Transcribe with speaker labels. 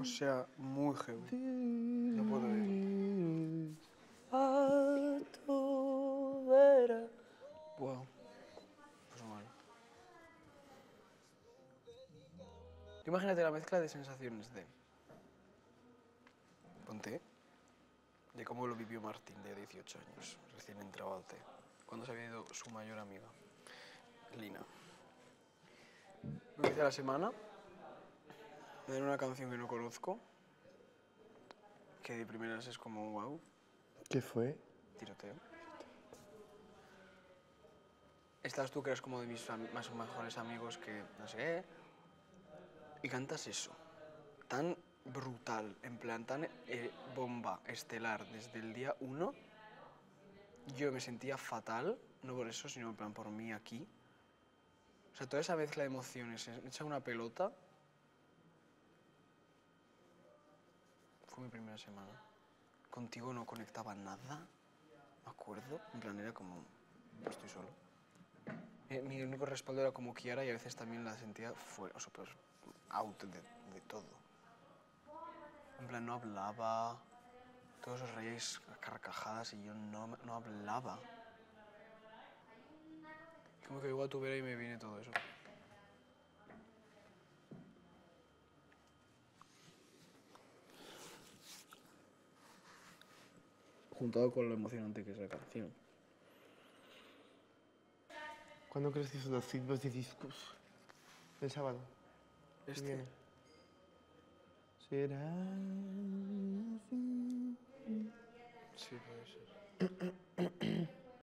Speaker 1: O sea, muy heavy. No puedo ir.
Speaker 2: A tu vera.
Speaker 1: Wow. Pues mal. Imagínate la mezcla de sensaciones de... Ponte. De cómo lo vivió Martín, de 18 años, recién entrado al TEA, cuando se había ido su mayor amiga, Lina. Me dice a la semana, me dan una canción que no conozco, que de primeras es como wow,
Speaker 2: ¿Qué fue?
Speaker 1: tiroteo. Estás tú que eres como de mis más o mejores amigos que no sé qué, y cantas eso, tan brutal, en plan tan bomba, estelar, desde el día 1. Yo me sentía fatal, no por eso, sino en plan por mí aquí. O sea, toda esa mezcla de emociones, hecha una pelota, fue mi primera semana. Contigo no conectaba nada, me acuerdo. En plan, era como, estoy solo. Mi único respaldo era como Kiara y a veces también la sentía fuera, o sea, pues, out de todo. En plan, no hablaba, todos os reíais a carcajadas y yo no hablaba. Como que igual tuviera y me viene todo eso. Juntado con lo emocionante que es la canción.
Speaker 2: ¿Cuándo crees que son los ciclos de discos? El sábado. ¿Qué viene? Será así.
Speaker 1: Sí, puede ser.